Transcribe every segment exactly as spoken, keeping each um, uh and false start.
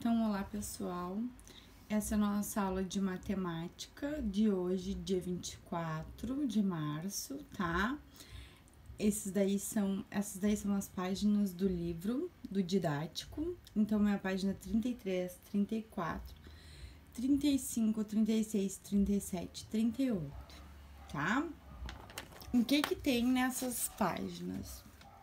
Então, olá pessoal, essa é a nossa aula de matemática de hoje, dia vinte e quatro de março, tá? Esses daí são, essas daí são as páginas do livro, do didático. Então, é a página trinta e três, trinta e quatro, trinta e cinco, trinta e seis, trinta e sete, trinta e oito, tá? O que que tem nessas páginas?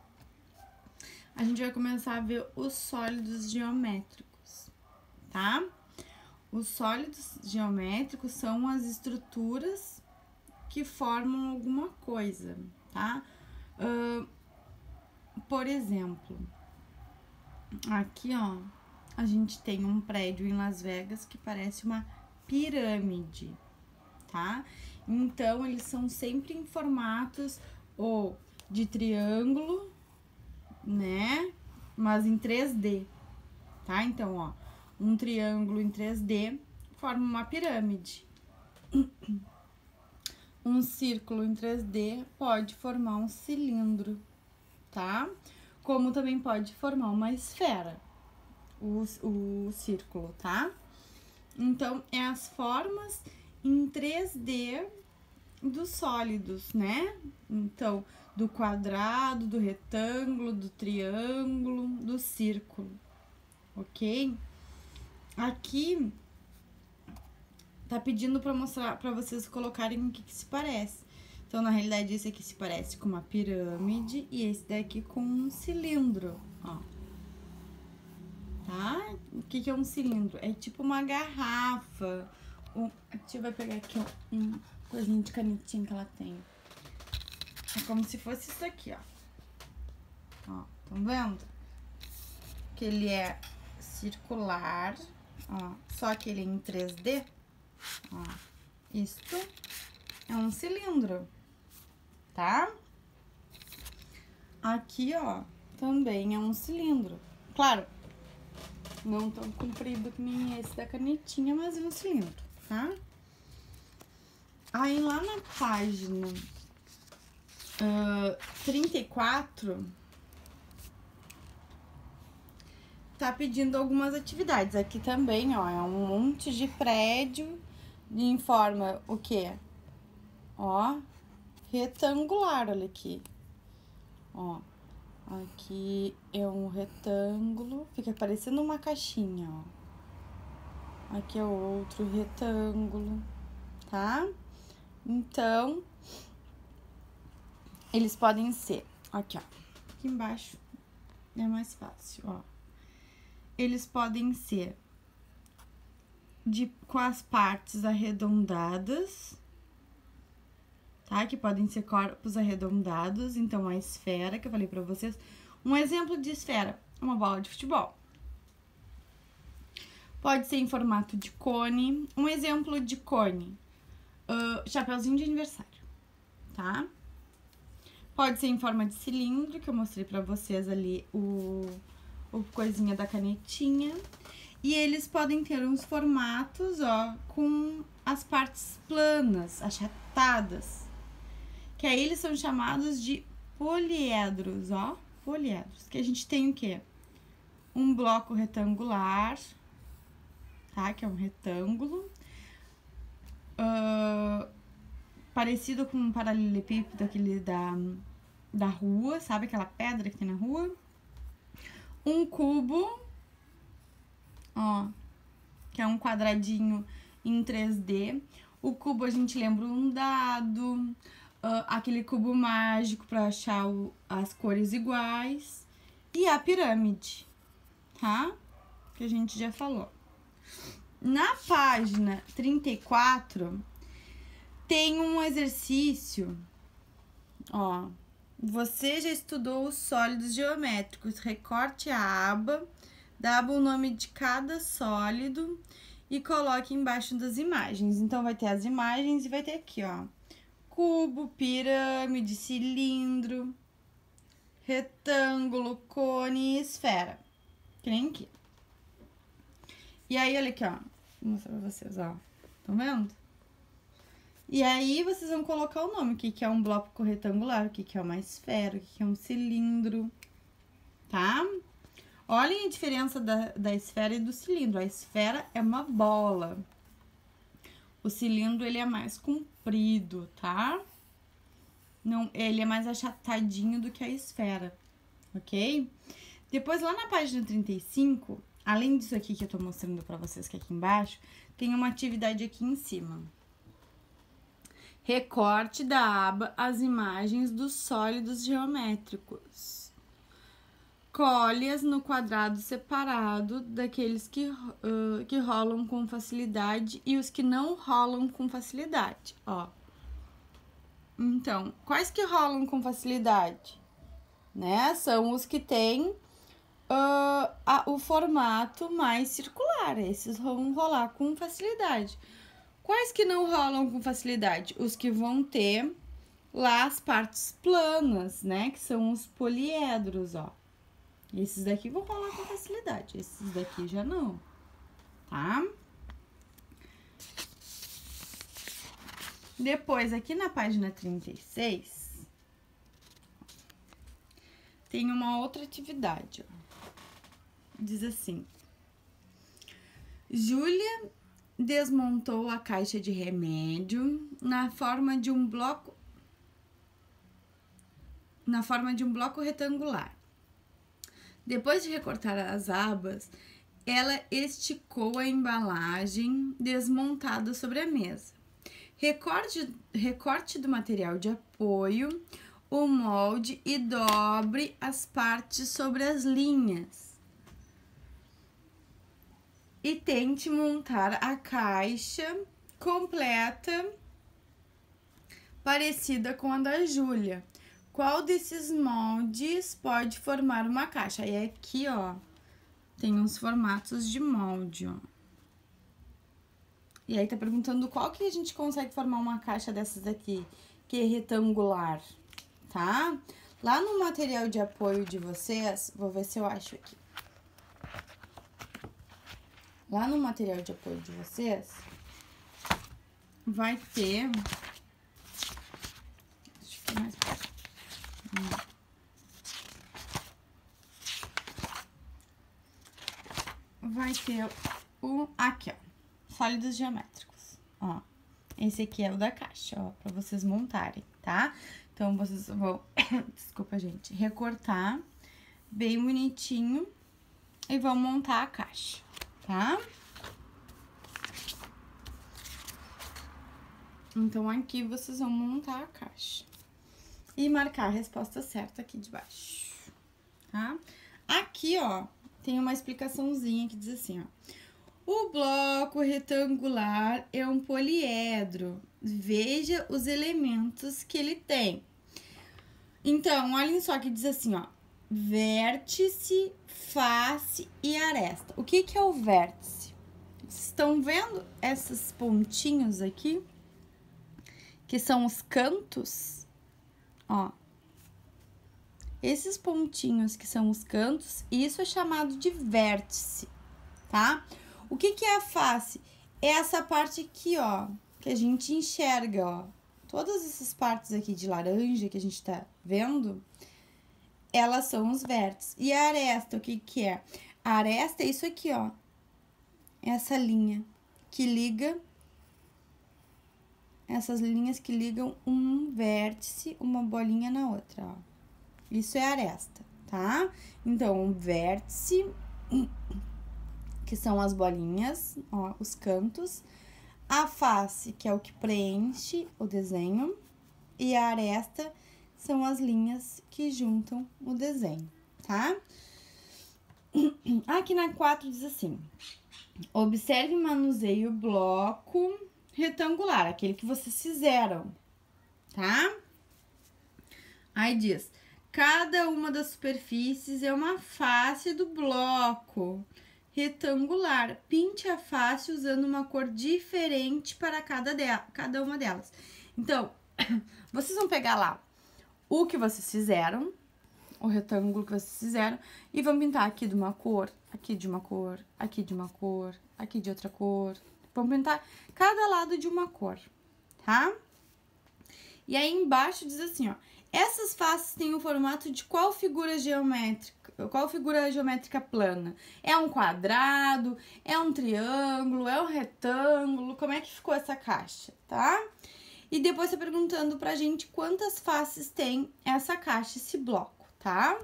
A gente vai começar a ver os sólidos geométricos, tá? Os sólidos geométricos são as estruturas que formam alguma coisa, tá? Uh, por exemplo, aqui, ó, a gente tem um prédio em Las Vegas que parece uma pirâmide, tá? Então, eles são sempre em formatos ou de triângulo, né? Mas em três D, tá? Então, ó, um triângulo em três D forma uma pirâmide. Um círculo em três D pode formar um cilindro, tá? Como também pode formar uma esfera, o, o círculo, tá? Então, é as formas em três D dos sólidos, né? Então, do quadrado, do retângulo, do triângulo, do círculo, ok? Aqui tá pedindo para mostrar, para vocês colocarem o que, que se parece. Então, na realidade, esse aqui se parece com uma pirâmide e esse daqui com um cilindro, ó. Tá? O que, que é um cilindro? É tipo uma garrafa. Um, a tia vai pegar aqui ó, um coisinha de canetinha que ela tem. É como se fosse isso aqui, ó. Ó, estão vendo? Que ele é circular, ó, só que ele é em três D. Ó, isto é um cilindro, tá? Aqui, ó, também é um cilindro. Claro, não tão comprido que nem esse da canetinha, mas é um cilindro, tá? Aí, lá na página uh, trinta e quatro, tá pedindo algumas atividades. Aqui também, ó, é um monte de prédio em forma, o quê? Ó, retangular, olha aqui. Ó, aqui é um retângulo, fica parecendo uma caixinha, ó. Aqui é outro retângulo, tá? Então, eles podem ser, aqui, ó, aqui embaixo é mais fácil, ó. Eles podem ser de, com as partes arredondadas, tá? Que podem ser corpos arredondados, então a esfera, que eu falei pra vocês. Um exemplo de esfera, uma bola de futebol. Pode ser em formato de cone. Um exemplo de cone, uh, chapeuzinho de aniversário, tá? Pode ser em forma de cilindro, que eu mostrei pra vocês ali o, o coisinha da canetinha. E eles podem ter uns formatos, ó, com as partes planas, achatadas. Que aí eles são chamados de poliedros, ó, poliedros. Que a gente tem o quê? Um bloco retangular, tá? Que é um retângulo. Uh, parecido com um paralelepípedo, aquele da, da rua, sabe? Aquela pedra que tem na rua. Um cubo, ó, que é um quadradinho em três D. O cubo a gente lembra um dado, uh, aquele cubo mágico para achar o, as cores iguais. E a pirâmide, tá? Que a gente já falou. Na página trinta e quatro, tem um exercício, ó. Você já estudou os sólidos geométricos. Recorte a aba, dá o nome de cada sólido e coloque embaixo das imagens. Então, vai ter as imagens e vai ter aqui, ó, cubo, pirâmide, cilindro, retângulo, cone e esfera. Que nem aqui. E aí, olha aqui, ó. Vou mostrar pra vocês, ó. Estão vendo? E aí, vocês vão colocar o nome. O que que é um bloco retangular, o que que é uma esfera, o que que é um cilindro, tá? olhem a diferença da, da esfera e do cilindro. A esfera é uma bola. O cilindro, ele é mais comprido, tá? Não, ele é mais achatadinho do que a esfera, ok? Depois, lá na página trinta e cinco, além disso aqui que eu tô mostrando pra vocês, que é aqui embaixo, tem uma atividade aqui em cima. Recorte da aba as imagens dos sólidos geométricos. Colhe-as no quadrado separado daqueles que, uh, que rolam com facilidade e os que não rolam com facilidade, ó. Então, quais que rolam com facilidade? Né? São os que têm uh, a, o formato mais circular. Esses vão rolar com facilidade. Quais que não rolam com facilidade? Os que vão ter lá as partes planas, né? Que são os poliedros, ó. Esses daqui vão rolar com facilidade. Esses daqui já não, tá? Depois, aqui na página trinta e seis, tem uma outra atividade, ó. Diz assim: Júlia desmontou a caixa de remédio na forma de um bloco na forma de um bloco retangular. Depois de recortar as abas, ela esticou a embalagem desmontada sobre a mesa. Recorte, recorte do material de apoio, o molde e dobre as partes sobre as linhas. E tente montar a caixa completa parecida com a da Júlia. Qual desses moldes pode formar uma caixa? Aí aqui, ó, tem uns formatos de molde, ó. E aí tá perguntando qual que a gente consegue formar uma caixa dessas aqui, que é retangular, tá? Lá no material de apoio de vocês, vou ver se eu acho aqui. Lá no material de apoio de vocês, vai ter... Acho que é mais perto. Vai ter o... Aqui, ó. Sólidos geométricos, ó. Esse aqui é o da caixa, ó, pra vocês montarem, tá? Então, vocês vão... Desculpa, gente. Recortar bem bonitinho e vão montar a caixa, tá? Então, aqui vocês vão montar a caixa. E marcar a resposta certa aqui de baixo, tá? Aqui, ó, tem uma explicaçãozinha que diz assim, ó. O bloco retangular é um poliedro. Veja os elementos que ele tem. Então, olhem só que diz assim, ó. Vértice, face e aresta. O que que é o vértice? Vocês estão vendo esses pontinhos aqui? Que são os cantos? Ó, esses pontinhos que são os cantos, isso é chamado de vértice, tá? O que que é a face? É essa parte aqui, ó, que a gente enxerga, ó. Todas essas partes aqui de laranja que a gente tá vendo, elas são os vértices. E a aresta, o que que é? A aresta é isso aqui, ó. Essa linha que liga... Essas linhas que ligam um vértice, uma bolinha na outra, ó. Isso é aresta, tá? Então, um vértice, que são as bolinhas, ó, os cantos. A face, que é o que preenche o desenho. E a aresta são as linhas que juntam o desenho, tá? Aqui na quatro diz assim: observe e manuseie o bloco retangular, aquele que vocês fizeram, tá? Aí diz: cada uma das superfícies é uma face do bloco retangular. Pinte a face usando uma cor diferente para cada, de, cada uma delas. Então, vocês vão pegar lá o que vocês fizeram, o retângulo que vocês fizeram, e vão pintar aqui de uma cor, aqui de uma cor, aqui de uma cor, aqui de outra cor. Vão pintar cada lado de uma cor, tá? E aí embaixo diz assim, ó: Essas faces têm o formato de qual figura geométrica? Qual figura geométrica plana? É um quadrado? É um triângulo? É um retângulo? Como é que ficou essa caixa, tá? E depois tá perguntando pra gente quantas faces tem essa caixa, esse bloco, tá?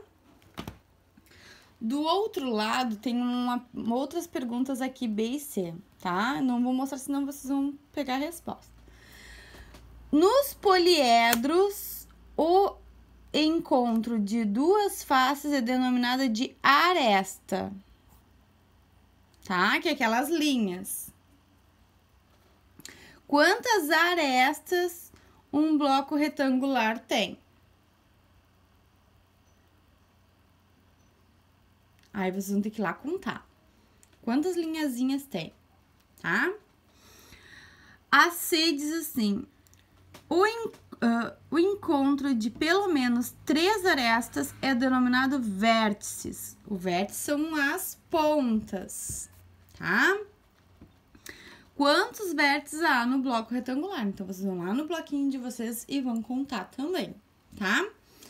Do outro lado, tem uma, outras perguntas aqui, B e C, tá? Não vou mostrar, senão vocês vão pegar a resposta. Nos poliedros, o encontro de duas faces é denominado de aresta, tá? Que é aquelas linhas. Quantas arestas um bloco retangular tem? Aí vocês vão ter que ir lá contar. Quantas linhazinhas tem, tá? A C diz assim: o, en, uh, o encontro de pelo menos três arestas é denominado vértices. O vértice são as pontas, tá? Quantos vértices há no bloco retangular? Então, vocês vão lá no bloquinho de vocês e vão contar também, tá?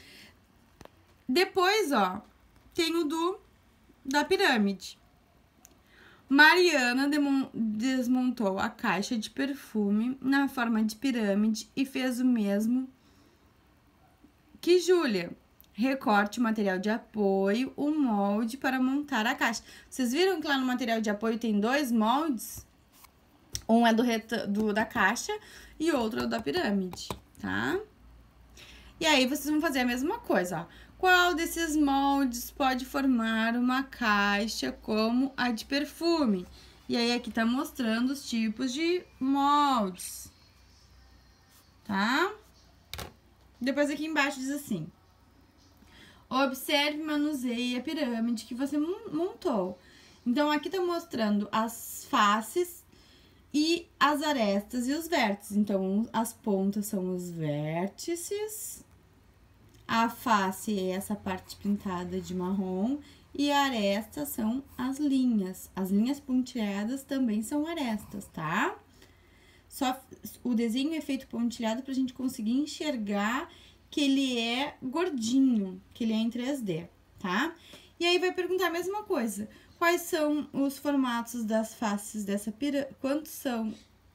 Depois, ó, tem o do da pirâmide. Mariana desmontou a caixa de perfume na forma de pirâmide e fez o mesmo que Júlia. Recorte o material de apoio, o molde para montar a caixa. Vocês viram que lá no material de apoio tem dois moldes? Um é do, do da caixa e outro é do da pirâmide, tá? E aí, vocês vão fazer a mesma coisa, ó. Qual desses moldes pode formar uma caixa como a de perfume? E aí, aqui tá mostrando os tipos de moldes, tá? Depois aqui embaixo diz assim: observe e manuseie a pirâmide que você montou. Então, aqui tá mostrando as faces e as arestas e os vértices. Então, as pontas são os vértices. A face é essa parte pintada de marrom e a aresta são as linhas. As linhas pontilhadas também são arestas, tá? Só o desenho é feito pontilhado pra gente conseguir enxergar que ele é gordinho, que ele é em três D, tá? E aí vai perguntar a mesma coisa. Quais são os formatos das faces dessa pirâmide? Quantos são?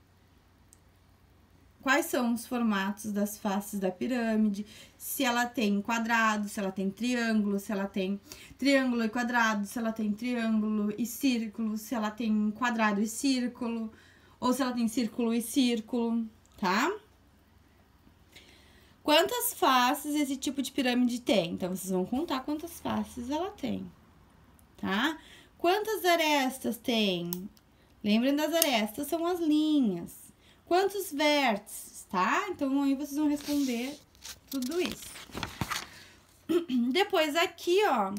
Quais são os formatos das faces da pirâmide? Se ela tem quadrado, se ela tem triângulo, se ela tem triângulo e quadrado, se ela tem triângulo e círculo, se ela tem quadrado e círculo, ou se ela tem círculo e círculo, tá? Quantas faces esse tipo de pirâmide tem? Então, vocês vão contar quantas faces ela tem, tá? Quantas arestas tem? Lembrem das arestas, são as linhas. Quantos vértices, tá? Então, aí vocês vão responder tudo isso. Depois aqui, ó,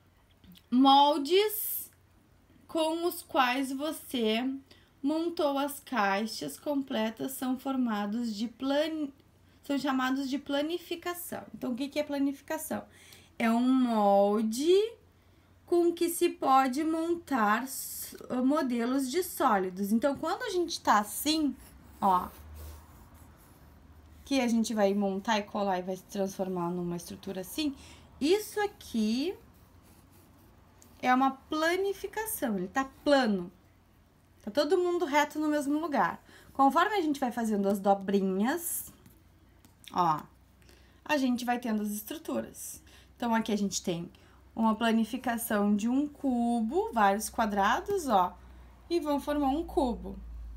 moldes com os quais você montou as caixas completas são formados de plan... são chamados de planificação. Então, o que que é planificação? É um molde com que se pode montar modelos de sólidos. Então, quando a gente tá assim, ó, que a gente vai montar e colar e vai se transformar numa estrutura assim, isso aqui é uma planificação, ele tá plano. Tá todo mundo reto no mesmo lugar. Conforme a gente vai fazendo as dobrinhas, ó, a gente vai tendo as estruturas. Então, aqui a gente tem uma planificação de um cubo, vários quadrados, ó, e vão formar um cubo.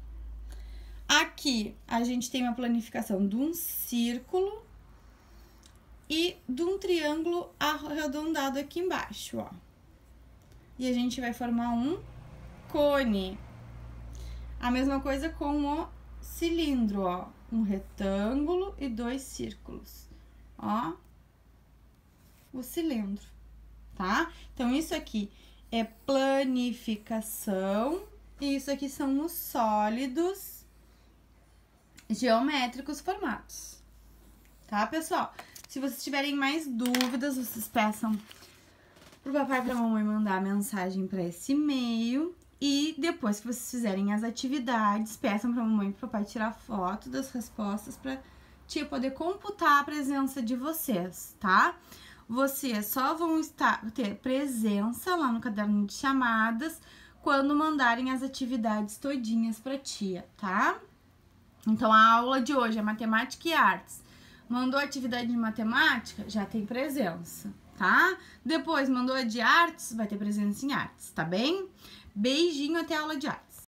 Aqui, a gente tem uma planificação de um círculo e de um triângulo arredondado aqui embaixo, ó. E a gente vai formar um cone. A mesma coisa com o cilindro, ó. Um retângulo e dois círculos, ó. O cilindro, tá? Então, isso aqui é planificação e isso aqui são os sólidos geométricos formados, tá, pessoal? Se vocês tiverem mais dúvidas, vocês peçam pro papai e pra mamãe mandar mensagem para esse e-mail. E depois que vocês fizerem as atividades, peçam pra mamãe e pro papai tirar foto das respostas para tia poder computar a presença de vocês, tá? Vocês só vão estar, ter presença lá no caderno de chamadas quando mandarem as atividades todinhas pra tia, tá? Então, a aula de hoje é matemática e artes. Mandou atividade de matemática, já tem presença, tá? Depois, mandou a de artes, vai ter presença em artes, tá bem? Beijinho, até a aula de artes.